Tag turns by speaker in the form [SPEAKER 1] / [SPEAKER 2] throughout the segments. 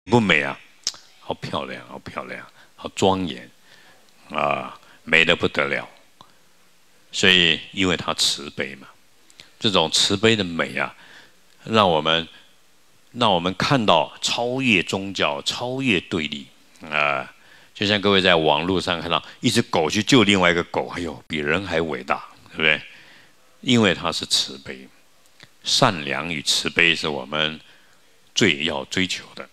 [SPEAKER 1] 不美啊？好漂亮，好漂亮，好庄严啊，美得不得了。所以，因为他慈悲嘛，这种慈悲的美啊，让我们看到超越宗教、超越对立啊。就像各位在网络上看到一只狗去救另外一个狗，哎呦，比人还伟大，对不对？因为它是慈悲，善良与慈悲是我们最要追求的。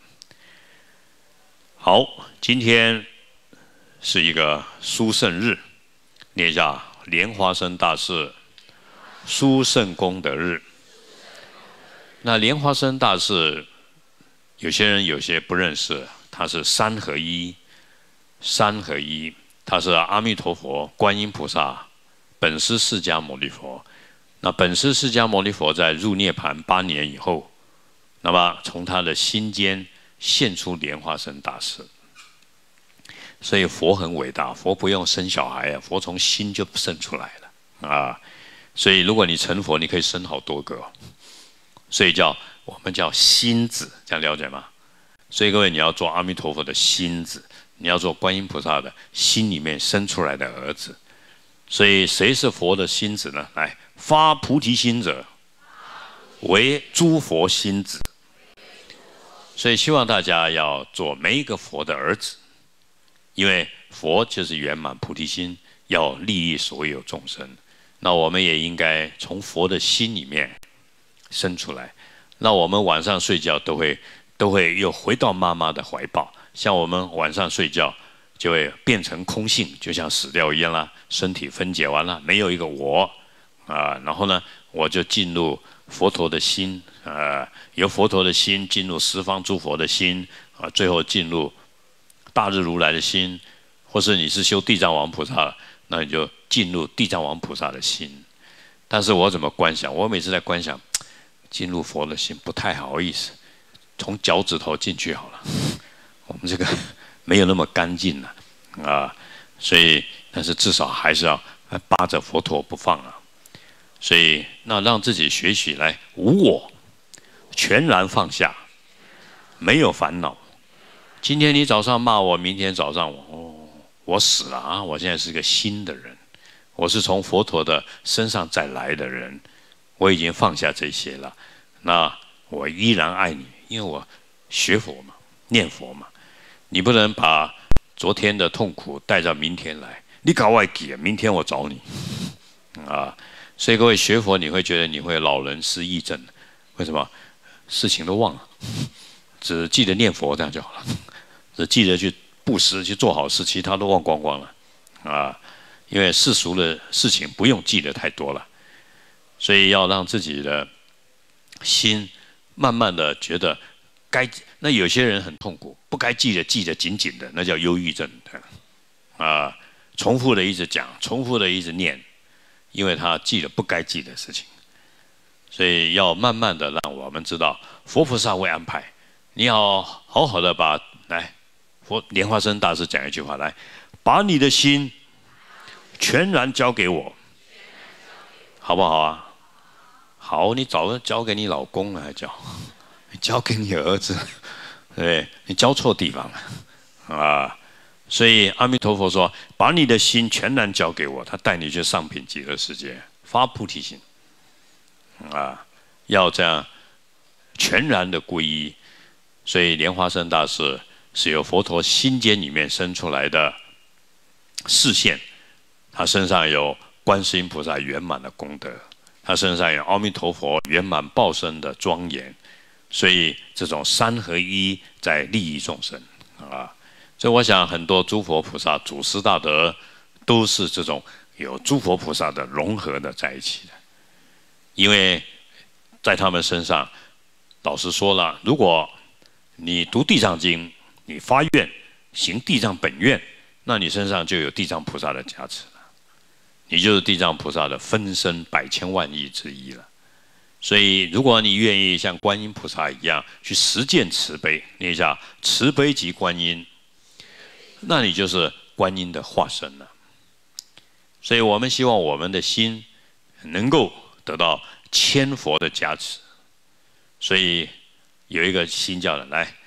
[SPEAKER 1] 好，今天是一个殊胜日，念一下莲花生大士殊胜功德日。那莲花生大士，有些人有些不认识，他是三合一，三合一，他是阿弥陀佛、观音菩萨、本师释迦牟尼佛。那本师释迦牟尼佛在入涅盘8年以后，那么从他的心间现出莲花生大士。所以佛很伟大，佛不用生小孩啊，佛从心就生出来了啊。所以如果你成佛，你可以生好多个哦。所以我们叫心子，这样了解吗？所以各位，你要做阿弥陀佛的心子，你要做观音菩萨的心里面生出来的儿子。所以谁是佛的心子呢？来，发菩提心者，为诸佛心子。所以希望大家要做每一个佛的儿子，因为佛就是圆满菩提心，要利益所有众生。那我们也应该从佛的心里面生出来。那我们晚上睡觉都会又回到妈妈的怀抱。像我们晚上睡觉就会变成空性，就像死掉一样啦，身体分解完了，没有一个我啊。然后呢，我就进入佛陀的心啊，由佛陀的心进入十方诸佛的心啊，最后进入大日如来的心，或是你是修地藏王菩萨，那你就进入地藏王菩萨的心。但是我怎么观想？我每次在观想进入佛的心不太好意思，从脚趾头进去好了。我们这个没有那么干净了啊，所以但是至少还是要扒着佛陀不放啊。所以那让自己学习来无我，全然放下，没有烦恼。今天你早上骂我，明天早上我死了啊！我现在是个新的人，我是从佛陀的身上再来的人，我已经放下这些了。那我依然爱你，因为我学佛嘛，念佛嘛。你不能把昨天的痛苦带到明天来，你搞外记，明天我找你啊！所以各位学佛，你会觉得你会老人失忆症，为什么？事情都忘了，只记得念佛这样就好了，只记得去布施去做好事，其他都忘光光了啊！因为世俗的事情不用记得太多了，所以要让自己的心慢慢的觉得那有些人很痛苦，不该记得记得紧紧的，那叫忧郁症啊！重复的一直讲，重复的一直念，因为他记得不该记的事情，所以要慢慢的让我们知道佛菩萨会安排。你要好好的来，莲花生大师讲一句话来，把你的心全然交给我，好不好啊？好，你早就交给你老公了，还交给你儿子，对不对？你交错地方了啊！所以阿弥陀佛说，把你的心全然交给我，他带你去上品极乐世界，发菩提心啊，要这样全然的皈依。所以莲花生大师是由佛陀心间里面生出来的示现，他身上有观世音菩萨圆满的功德，他身上有阿弥陀佛圆满报身的庄严，所以这种三合一在利益众生啊。所以我想很多诸佛菩萨祖师大德都是这种有诸佛菩萨的融合的在一起的，因为在他们身上，老师说了，如果你读地藏经，你发愿行地藏本愿，那你身上就有地藏菩萨的加持了，你就是地藏菩萨的分身百千万亿之一了。所以如果你愿意像观音菩萨一样去实践慈悲，念一下慈悲即观音，那你就是观音的化身了。所以我们希望我们的心能够得到千佛的加持。所以有一个新教的来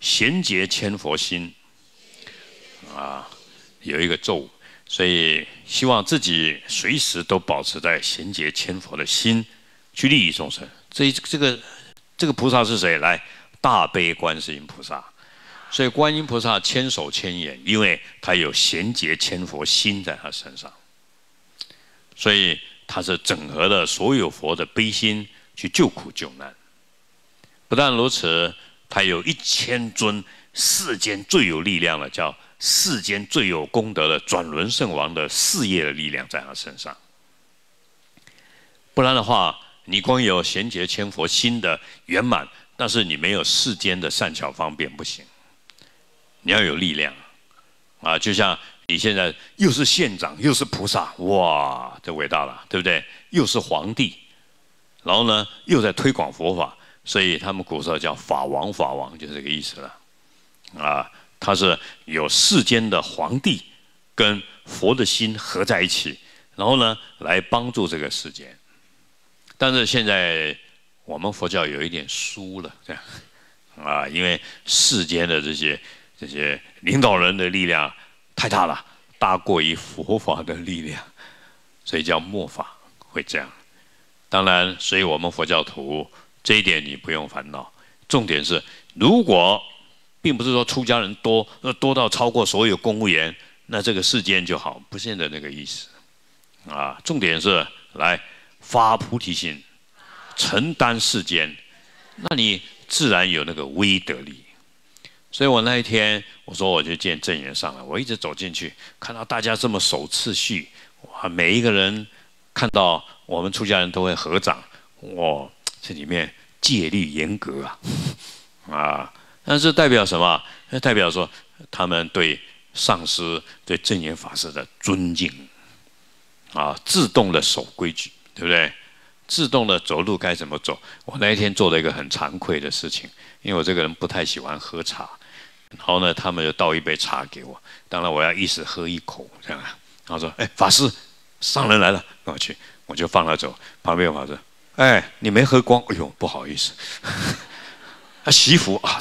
[SPEAKER 1] 贤劫千佛心啊，有一个咒，所以希望自己随时都保持在贤劫千佛的心去利益众生。这个菩萨是谁？来，大悲观世音菩萨。所以观音菩萨千手千眼，因为他有贤劫千佛心在他身上，所以他是整合了所有佛的悲心去救苦救难。不但如此，他有1000尊世间最有力量的，叫世间最有功德的转轮圣王的事业的力量在他身上。不然的话，你光有贤劫千佛心的圆满，但是你没有世间的善巧方便不行。你要有力量啊！就像你现在又是县长又是菩萨，哇，这伟大了，对不对？又是皇帝，然后呢又在推广佛法，所以他们古时候叫法王，法王就是这个意思了啊。他是有世间的皇帝跟佛的心合在一起，然后呢来帮助这个世界。但是现在我们佛教有一点输了，这样啊，因为世间的这些领导人的力量太大了，大过于佛法的力量，所以叫末法会这样。当然，所以我们佛教徒这一点你不用烦恼。重点是，如果并不是说出家人多到超过所有公务员，那这个世间就好，不是的那个意思啊。重点是来发菩提心，承担世间，那你自然有那个威德力。所以我那一天我说我就见证严上了，我一直走进去，看到大家这么守次序，哇，每一个人看到我们出家人都会合掌，哇，这里面戒律严格啊，但是代表什么？那代表说他们对上师、对证严法师的尊敬啊，自动的守规矩，对不对？自动的走路该怎么走？我那一天做了一个很惭愧的事情，因为我这个人不太喜欢喝茶。然后呢，他们就倒一杯茶给我，当然我要一时喝一口这样。然后说：“哎，法师，上人来了，跟我去。”我就放他走。旁边有法师：“哎，你没喝光？哎呦，不好意思。”他惜福啊，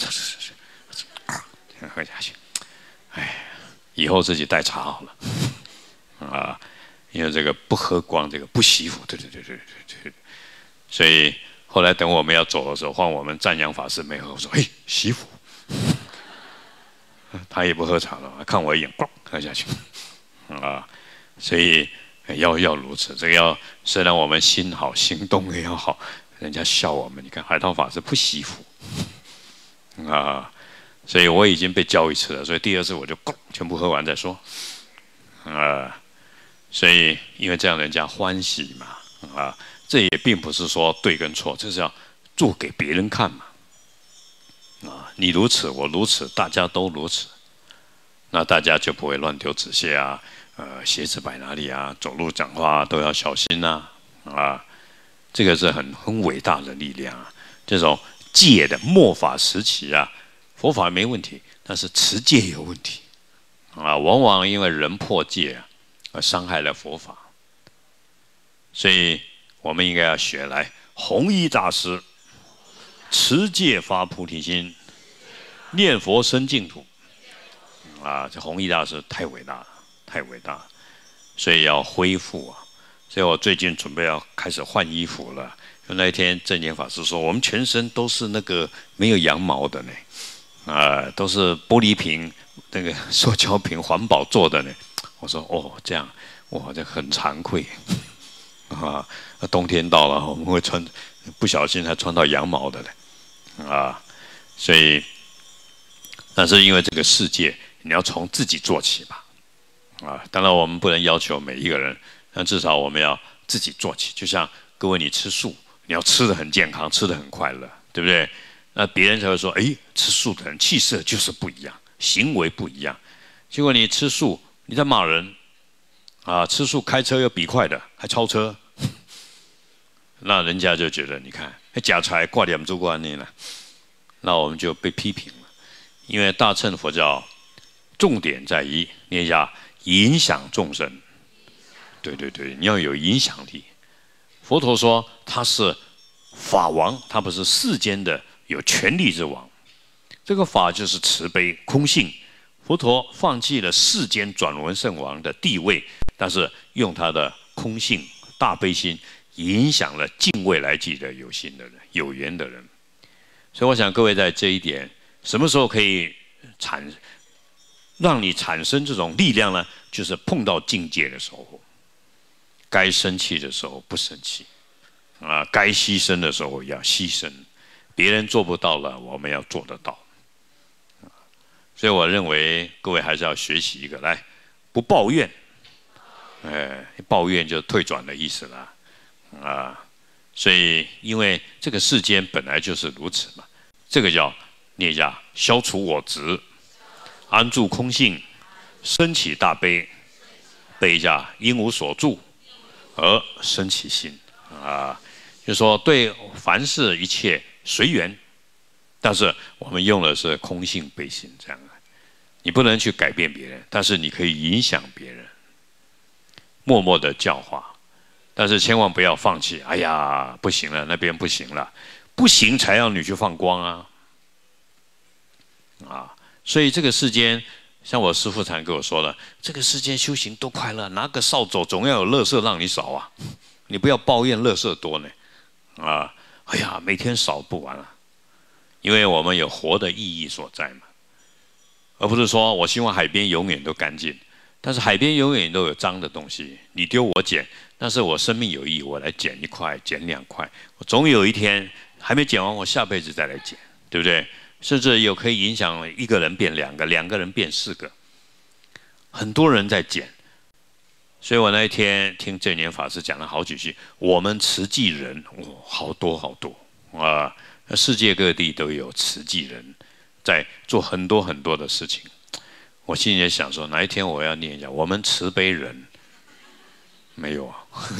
[SPEAKER 1] 喝下去。哎，以后自己带茶好了啊，因为这个不喝光，这个不惜福。对。所以后来等我们要走的时候，换我们赞扬法师没喝，我说：“哎，惜福。”他也不喝茶了，看我一眼，咣喝下去，啊，所以要如此。这个虽然我们心好，行动也要好，人家笑我们。你看海涛法师不惜福，啊，所以我已经被教一次了，所以第2次我就咣全部喝完再说，啊，所以因为这样人家欢喜嘛，啊，这也并不是说对跟错，这是要做给别人看嘛。啊，你如此，我如此，大家都如此，那大家就不会乱丢纸屑啊，鞋子摆哪里啊，走路讲话都要小心呐，啊，这个是很伟大的力量啊。这种戒的末法时期啊，佛法没问题，但是持戒有问题啊，往往因为人破戒啊，而伤害了佛法，所以我们应该要学来弘一大师。持戒发菩提心，念佛生净土，啊！这弘一大师太伟大了，太伟大了，所以要恢复啊！所以我最近准备要开始换衣服了。那一天证严法师说，我们全身都是那个没有羊毛的呢，都是玻璃瓶、那个塑胶瓶、环保做的呢。我说哦，这样，哇，这很惭愧啊！冬天到了，我们会穿，不小心还穿到羊毛的呢。啊，所以，但是因为这个世界，你要从自己做起吧，啊，当然我们不能要求每一个人，但至少我们要自己做起。就像各位，你吃素，你要吃得很健康，吃得很快乐，对不对？那别人才会说，哎，吃素的人气色就是不一样，行为不一样。结果你吃素，你在骂人，啊，吃素开车又比快的，还超车，那人家就觉得，你看。假财挂点住观念了，那我们就被批评了。因为大乘佛教重点在于念一下影响众生，对，你要有影响力。佛陀说他是法王，他不是世间的有权力之王， 这个法就是慈悲空性。佛陀放弃了世间转轮圣王的地位，但是用他的空性大悲心影响了敬畏来记的有心的人、有缘的人。所以我想各位在这一点，什么时候可以让你产生这种力量呢？就是碰到境界的时候，该生气的时候不生气，该牺牲的时候要牺牲，别人做不到了，我们要做得到。所以我认为各位还是要学习一个，来，不抱怨，抱怨就退转的意思了，所以因为这个世间本来就是如此嘛，这个叫念一下，消除我执，安住空性，升起大悲，背一下，因无所住而生起心就说对凡事一切随缘，但是我们用的是空性悲心这样你不能去改变别人，但是你可以影响别人，默默的教化，但是千万不要放弃。哎呀，不行了，那边不行了，不行才要你去放光所以这个世间，像我师父常跟我说了，这个世间修行多快乐，拿个扫帚总要有垃圾让你扫你不要抱怨垃圾多呢哎呀，每天扫不完因为我们有活的意义所在嘛，而不是说我希望海边永远都干净，但是海边永远都有脏的东西，你丢我捡，但是我生命有意义，我来捡1块，捡2块，我总有一天还没捡完，我下辈子再来捡，对不对？甚至有可以影响1个人变2个，2个人变4个，很多人在捡。所以我那一天听正念法师讲了好几句，我们慈济人好多好多世界各地都有慈济人在做很多很多的事情。我心里也想说，哪一天我要念一下，我们慈悲人没有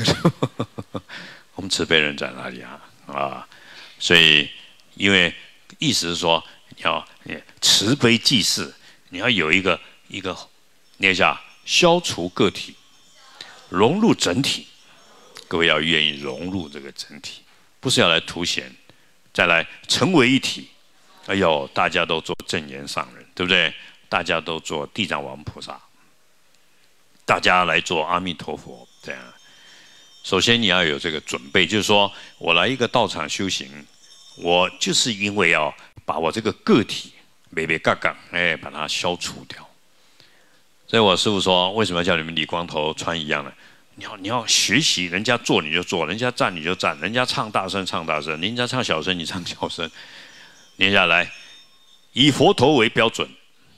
[SPEAKER 1] 我们慈悲人在哪里所以因为意思是说，你要慈悲济世，你要有一个念一下，消除个体，融入整体。各位要愿意融入这个整体，不是要来凸显，再来成为一体。哎呦，大家都做正言上人，对不对？大家都做地藏王菩萨，大家来做阿弥陀佛，这样。首先你要有这个准备，就是说我来一个道场修行，我就是因为要把我这个个体把它消除掉。所以我师父说，为什么要叫你们理光头穿一样的？你要学习，人家做你就做，人家站你就站，人家唱大声唱大声，人家唱小声你唱小声。念下来，以佛陀为标准，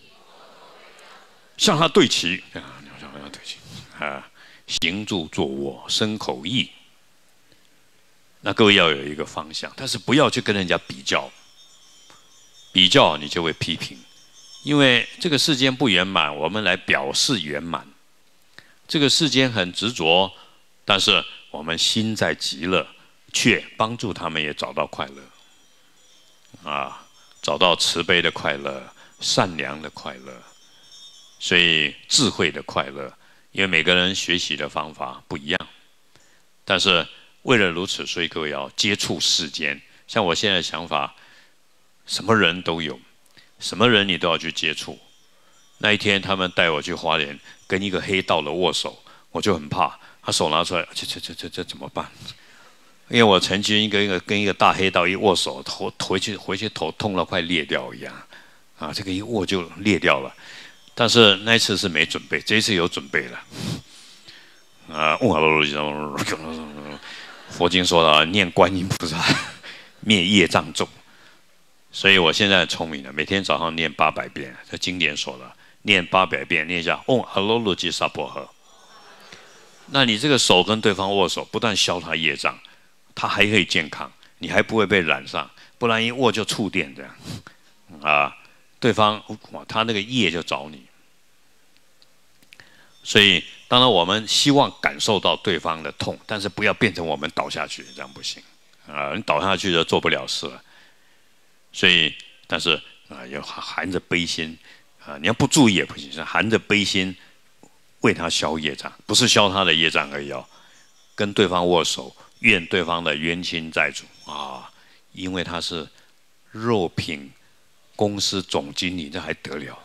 [SPEAKER 1] 向他对齐，向他对齐行住坐卧身口意。那各位要有一个方向，但是不要去跟人家比较，比较你就会批评。因为这个世间不圆满，我们来表示圆满。这个世间很执着，但是我们心在极乐，却帮助他们也找到快乐找到慈悲的快乐，善良的快乐，所以智慧的快乐。因为每个人学习的方法不一样，但是为了如此，所以各位要接触世间。像我现在的想法，什么人都有，什么人你都要去接触。那一天他们带我去花莲，跟一个黑道的握手，我就很怕，他手拿出来，这怎么办？因为我曾经跟一个大黑道一握手，回去头痛了快裂掉一样这个一握就裂掉了。但是那一次是没准备，这一次有准备了佛经说了，念观音菩萨灭业障咒，所以我现在聪明了，每天早上念800遍。这经典说了，念800遍，念一下嗡阿罗罗吉萨婆诃。那你这个手跟对方握手，不但消他业障，他还可以健康，你还不会被染上，不然一握就触电这样对方他那个业就找你。所以当然我们希望感受到对方的痛，但是不要变成我们倒下去，这样不行你倒下去就做不了事了。所以但是要含着悲心你要不注意也不行，是含着悲心为他消业障，不是消他的业障而已跟对方握手，愿对方的冤亲债主因为他是肉品公司总经理，这还得了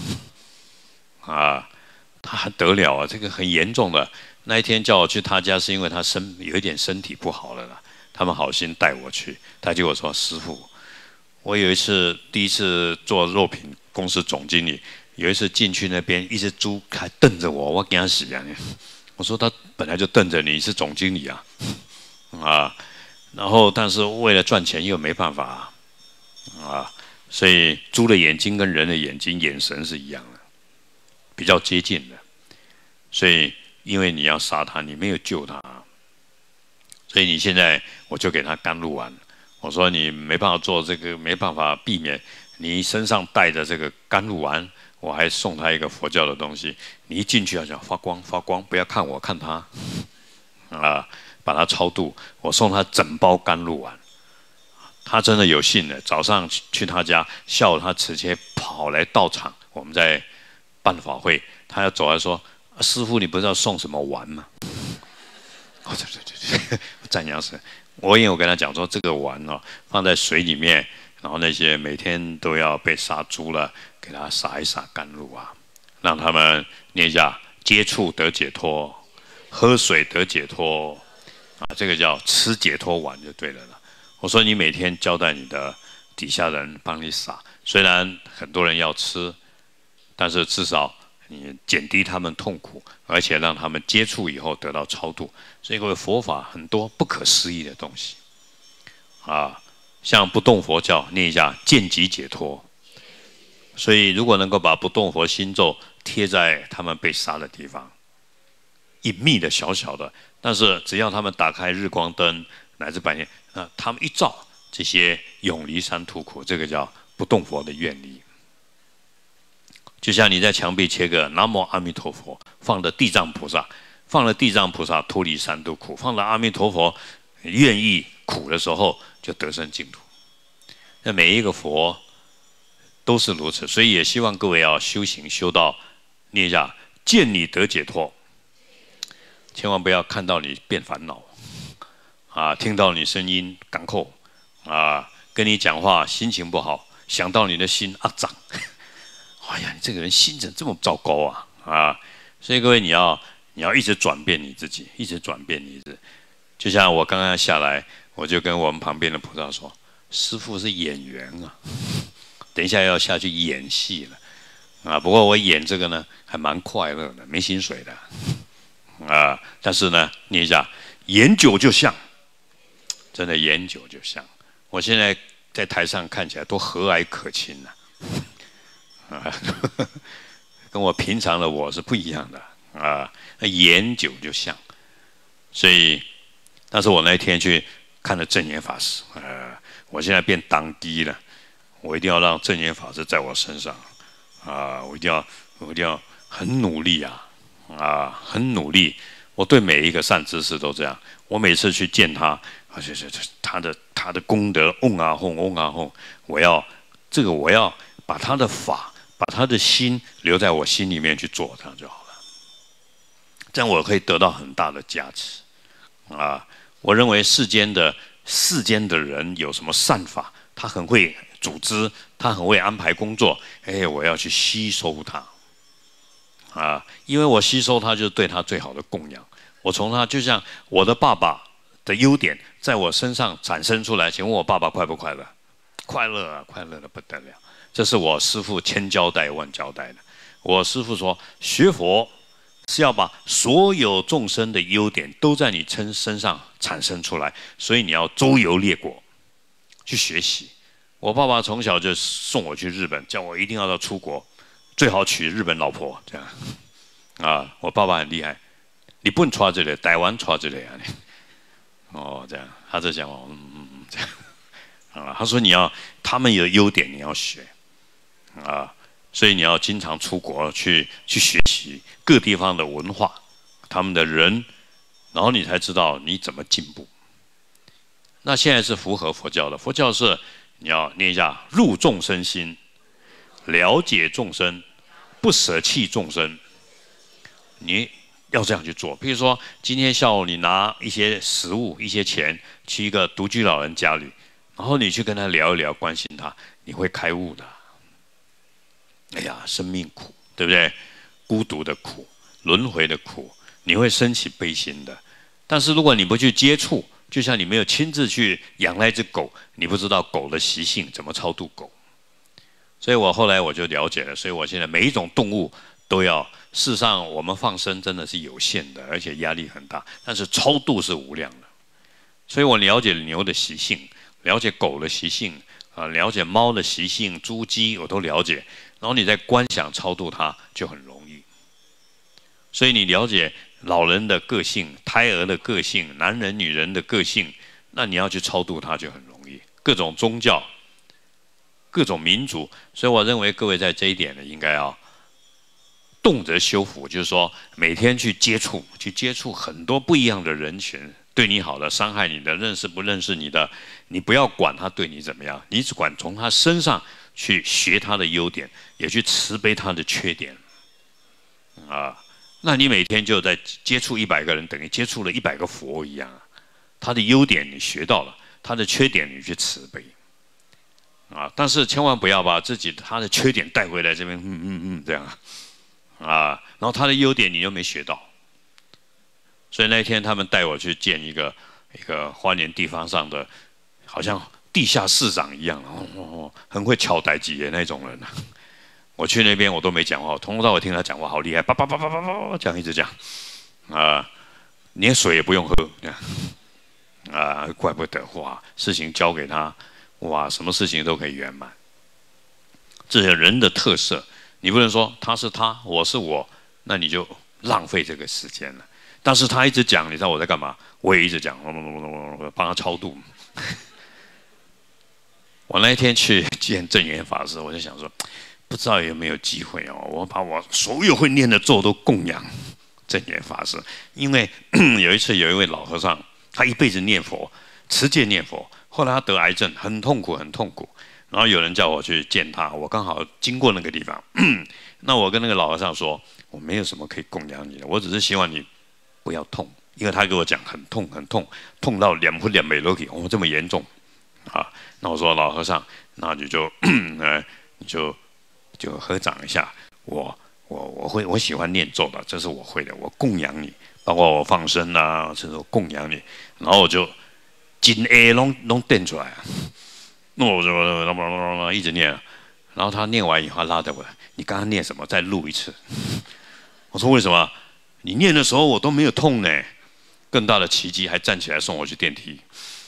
[SPEAKER 1] 啊？他还得了啊？这个很严重的。那一天叫我去他家，是因为他有一点身体不好了啦。他们好心带我去，他就我说师傅，我有一次第一次做肉品公司总经理，有一次进去那边，一只猪还瞪着我，我给他死啊！我说他本来就瞪着你，是总经理啊，啊，然后但是为了赚钱又没办法啊，所以猪的眼睛跟人的眼睛眼神是一样的，比较接近的，所以因为你要杀它，你没有救它，所以你现在我就给他甘露丸。我说你没办法做这个，没办法避免你身上带着这个甘露丸，我还送他一个佛教的东西。你一进去要讲发光发光，不要看我看他，啊，把他超度。我送他整包甘露丸，他真的有信了。早上去他家，下午他直接跑来道场，我们在办法会，他要走来说：“师父，你不是要送什么丸吗？”哦，对，赞扬神。因为我跟他讲说，这个丸哦，放在水里面，然后那些每天都要被杀猪了，给他撒一撒甘露啊，让他们念一下接触得解脱，喝水得解脱啊，这个叫吃解脱丸就对了啦。我说你每天交代你的底下人帮你撒，虽然很多人要吃，但是至少你减低他们痛苦，而且让他们接触以后得到超度。所以各位，佛法很多不可思议的东西啊，像不动佛教念一下见即解脱。所以如果能够把不动佛心咒贴在他们被杀的地方，隐秘的小小的，但是只要他们打开日光灯乃至白天，他们一照，这些永离三途苦，这个叫不动佛的愿力。就像你在墙壁切个南无阿弥陀佛，放的地藏菩萨，放了地藏菩萨脱离三途苦，放了阿弥陀佛愿意苦的时候就得生净土。那每一个佛都是如此，所以也希望各位要修行修到念一下见你得解脱，千万不要看到你变烦恼啊，听到你声音赶扣啊，跟你讲话心情不好，想到你的心啊长。哎呀，你这个人心怎么这么糟糕啊！啊，所以各位你要一直转变你自己，一直转变你自己。就像我刚刚下来，我就跟我们旁边的菩萨说：“师父是演员啊，等一下要下去演戏了啊。不过我演这个呢，还蛮快乐的，没薪水的啊。但是呢，念一下，演久就像，真的演久就像。我现在在台上看起来多和蔼可亲呐。”跟我平常的我是不一样的啊，演久就像，所以，但是我那一天去看了正言法师，我现在变当机了，我一定要让正言法师在我身上啊，我一定要很努力啊，很努力。我对每一个善知识都这样，我每次去见他，他的功德嗡啊吽，我要把他的法。把他的心留在我心里面去做，这样就好了。这样我可以得到很大的加持啊！我认为世间的人有什么善法，他很会组织，他很会安排工作。我要去吸收他啊！因为我吸收他，就是对他最好的供养。我从他就像我的爸爸的优点在我身上产生出来。请问我爸爸快不快乐？快乐啊，快乐的不得了。这是我师父千交代万交代的。我师父说，学佛是要把所有众生的优点都在你身上产生出来，所以你要周游列国去学习。我爸爸从小就送我去日本，叫我一定要出国，最好娶日本老婆，这样啊。我爸爸很厉害，你不能抓这里，台湾抓这里啊。哦，这样，他就讲哦，这样啊。他说他们有优点你要学。啊，所以你要经常出国去学习各地方的文化，他们的人，然后你才知道你怎么进步。那现在是符合佛教的，佛教是你要念一下入众生心，了解众生，不舍弃众生，你要这样去做。比如说今天下午你拿一些食物、一些钱去一个独居老人家里，然后你去跟他聊一聊，关心他，你会开悟的。 哎呀，生命苦，对不对？孤独的苦，轮回的苦，你会升起悲心的。但是如果你不去接触，就像你没有亲自去养那只狗，你不知道狗的习性，怎么超度狗。所以我后来我就了解了，所以我现在每一种动物都要。事实上，我们放生真的是有限的，而且压力很大，但是超度是无量的。所以我了解牛的习性，了解狗的习性，了解猫的习性，猪鸡我都了解。然后你在观想超度它就很容易。所以你了解老人的个性、胎儿的个性、男人、女人的个性，那你要去超度它就很容易。各种宗教、各种民族，所以我认为各位在这一点呢，应该要动辄修福，就是说每天去接触很多不一样的人群，对你好的、伤害你的、认识不认识你的，你不要管他对你怎么样，你只管从他身上去学他的优点，也去慈悲他的缺点，那你每天就在接触100个人，等于接触了100个佛一样啊。他的优点你学到了，他的缺点你去慈悲，但是千万不要把他的缺点带回来这边，这样然后他的优点你又没学到，所以那一天他们带我去见一个花莲地方上的，好像地下市长一样，很会敲台机的那种人。我去那边我都没讲话，从头到尾听他讲话好厉害，叭叭叭叭叭叭讲一直讲，连水也不用喝，怪不得哇，事情交给他，哇，什么事情都可以圆满。这些人的特色。你不能说他是他，我是我，那你就浪费这个时间了。但是他一直讲，你知道我在干嘛？我也一直讲，帮他超度。我那一天去见正言法师，我就想说，不知道有没有机会哦，我把我所有会念的咒都供养正言法师。因为有一次有一位老和尚，他一辈子念佛，持戒念佛，后来他得癌症，很痛苦，很痛苦。然后有人叫我去见他，我刚好经过那个地方，那我跟那个老和尚说，我没有什么可以供养你的，我只是希望你不要痛，因为他给我讲很痛很痛，痛到2分2秒都可以，这么严重那我说老和尚，那你就就合掌一下，我喜欢念咒的，这是我会的，我供养你，包括我放生啊，这是我供养你，然后我就真 A 弄电出来那我就一直念，然后他念完以后拉着我，你刚刚念什么？再录一次。我说为什么？你念的时候我都没有痛呢。更大的奇迹，还站起来送我去电梯。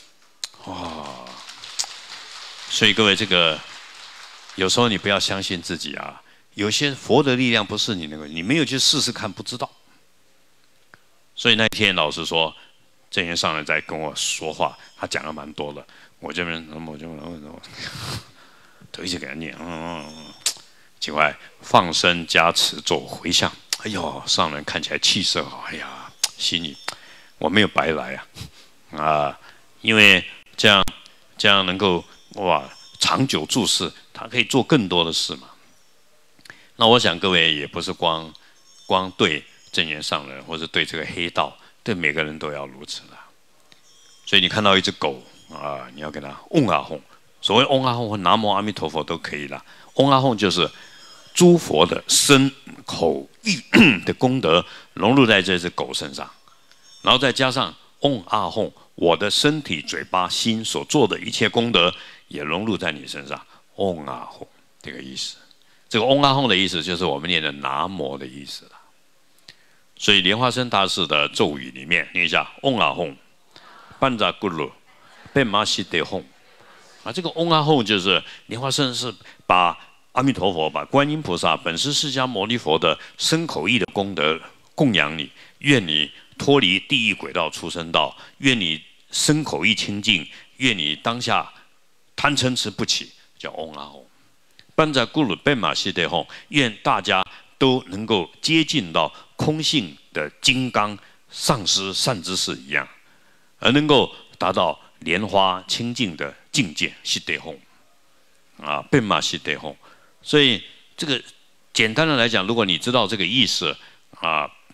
[SPEAKER 1] 所以各位，这个有时候你不要相信自己啊。有些佛的力量不是你那个，你没有去试试看，不知道。所以那天老师说，正言上人在跟我说话，他讲了蛮多的。我这边，我就一直给他念，结果放生加持咒回向，哎呦，上人看起来气色好，哎呀，心里我没有白来因为这样能够长久住世，他可以做更多的事嘛。那我想各位也不是光对正言上人，或者对这个黑道，对每个人都要如此啦。所以你看到一只狗。你要给他嗡阿吽，所谓嗡阿吽或南无阿弥陀佛都可以啦。嗡阿吽就是诸佛的身口意的功德融入在这只狗身上，然后再加上嗡阿吽，我的身体、嘴巴、心所做的一切功德也融入在你身上。嗡阿吽这个意思，这个嗡阿吽的意思就是我们念的南无的意思啦。所以莲花生大士的咒语里面念一下嗡阿吽，班扎咕噜。被马西得哄这个嗡阿吽就是莲花生是把阿弥陀佛、把观音菩萨、本师释迦牟尼佛的身口意的功德供养你，愿你脱离地狱轨道畜生道，愿你身口意清净，愿你当下贪嗔痴不起，叫嗡阿吽。班扎咕噜贝马西得哄，愿大家都能够接近到空性的金刚上师善知识一样，而能够达到莲花清净的境界，西得哄变马西得哄。所以这个简单的来讲，如果你知道这个意思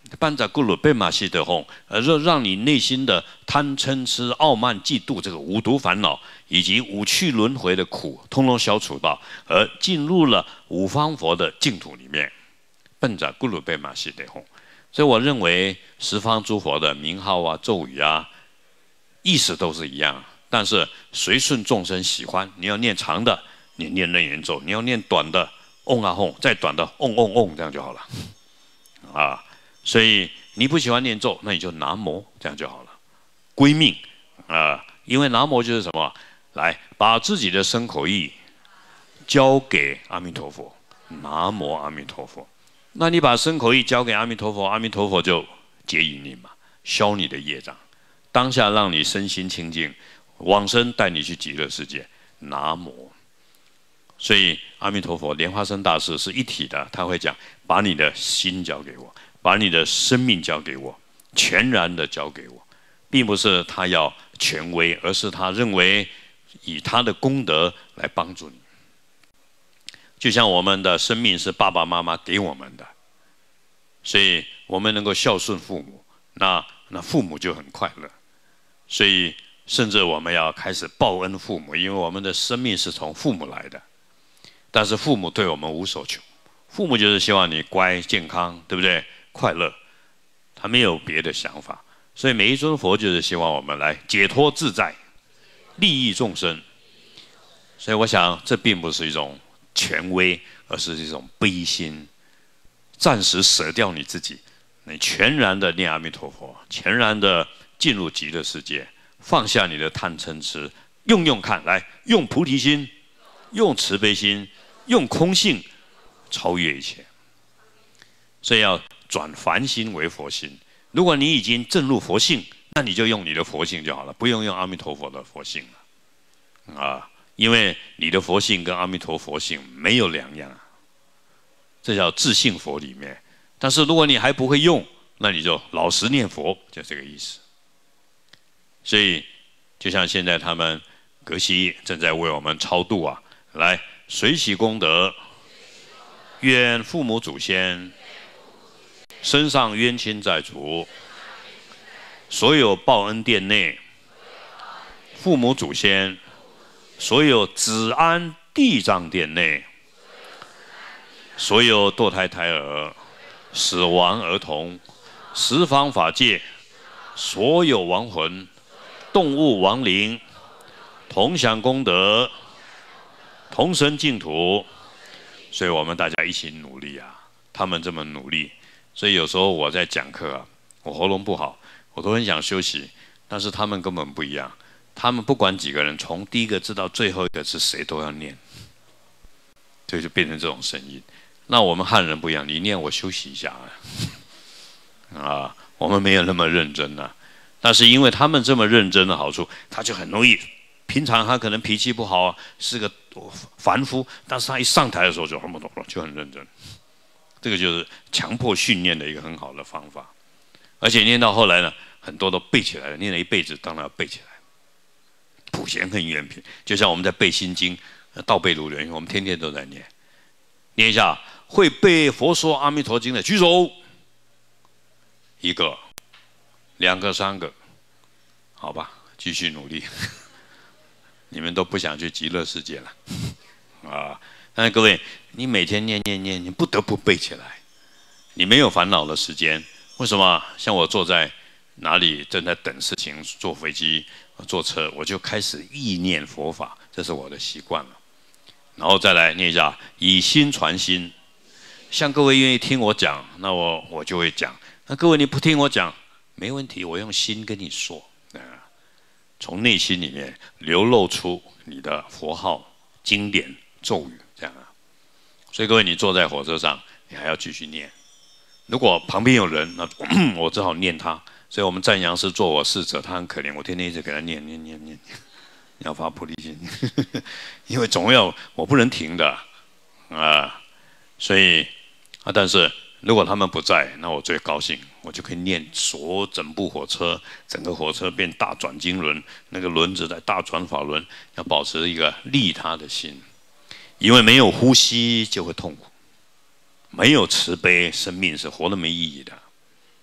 [SPEAKER 1] 班扎咕噜贝玛西德哄，让你内心的贪嗔痴、傲慢、嫉妒这个五毒烦恼，以及五趣轮回的苦，通通消除到，而进入了五方佛的净土里面。班扎咕噜贝玛西德哄。所以我认为十方诸佛的名号啊、咒语啊，意思都是一样，但是随顺众生喜欢。你要念长的，你念楞严咒；你要念短的，嗡啊吽，再短的嗡嗡嗡，这样就好了。啊，所以你不喜欢念咒，那你就南无，这样就好了。归命啊，因为南无就是什么？来把自己的身口意交给阿弥陀佛，南无阿弥陀佛。那你把身口意交给阿弥陀佛，阿弥陀佛就接引你嘛，消你的业障，当下让你身心清净，往生带你去极乐世界。南无。所以阿弥陀佛莲花生大师是一体的，他会讲：把你的心交给我，把你的生命交给我，全然的交给我，并不是他要权威，而是他认为以他的功德来帮助你。就像我们的生命是爸爸妈妈给我们的，所以我们能够孝顺父母，那父母就很快乐。所以甚至我们要开始报恩父母，因为我们的生命是从父母来的。但是父母对我们无所求，父母就是希望你乖、健康，对不对？快乐，他没有别的想法。所以每一尊佛就是希望我们来解脱自在，利益众生。所以我想，这并不是一种权威，而是一种悲心，暂时舍掉你自己，你全然的念阿弥陀佛，全然的进入极乐世界，放下你的贪嗔痴，用看，来用菩提心，用慈悲心，用空性，超越一切。所以要转凡心为佛心。如果你已经证入佛性，那你就用你的佛性就好了，不用阿弥陀佛的佛性了啊。因为你的佛性跟阿弥陀佛性没有两样，这叫自性佛里面。但是如果你还不会用，那你就老实念佛，就这个意思。所以就像现在他们格西正在为我们超度啊，来随喜功德，愿父母祖先身上冤亲债主，所有报恩殿内父母祖先，所有子安地藏殿内，所有堕胎胎儿、死亡儿童、十方法界所有亡魂、动物亡灵，同享功德，同生净土。所以我们大家一起努力啊！他们这么努力，所以有时候我在讲课啊，我喉咙不好，我都很想休息，但是他们根本不一样。他们不管几个人，从第一个字到最后一个字，谁都要念，所以就变成这种声音。那我们汉人不一样，你念我休息一下啊，我们没有那么认真啊。但是因为他们这么认真的好处，他就很容易。平常他可能脾气不好啊，是个凡夫，但是他一上台的时候就很认真。这个就是强迫训练的一个很好的方法，而且念到后来呢，很多都背起来了，念了一辈子，当然要背起来。普贤恨愿品，就像我们在背心经，倒背如流，我们天天都在念。念一下，会背佛说阿弥陀经的举手，一个、两个、三个，好吧，继续努力。你们都不想去极乐世界了啊！但是各位，你每天念，你不得不背起来。你没有烦恼的时间，为什么？像我坐在哪里正在等事情，坐飞机、坐车，我就开始意念佛法，这是我的习惯了。然后再来念一下，以心传心。像各位愿意听我讲，那我就会讲。那各位你不听我讲，没问题，我用心跟你说。从内心里面流露出你的佛号、经典、咒语，这样啊。所以各位，你坐在火车上，你还要继续念。如果旁边有人，那我只好念他。所以我们赞扬是做我侍者，他很可怜，我天天一直给他念。你要发菩提心，因为总要我不能停的啊。所以但是如果他们不在，那我最高兴，我就可以念整部火车，整个火车变大转经轮，那个轮子在大转法轮，要保持一个利他的心，因为没有呼吸就会痛苦，没有慈悲，生命是活得没意义的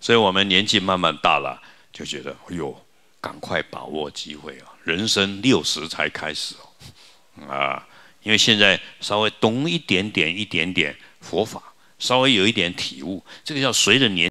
[SPEAKER 1] 所以我们年纪慢慢大了，就觉得哎呦，赶快把握机会啊！人生60才开始哦，啊，因为现在稍微懂一点点佛法，稍微有一点体悟，这个叫随着年。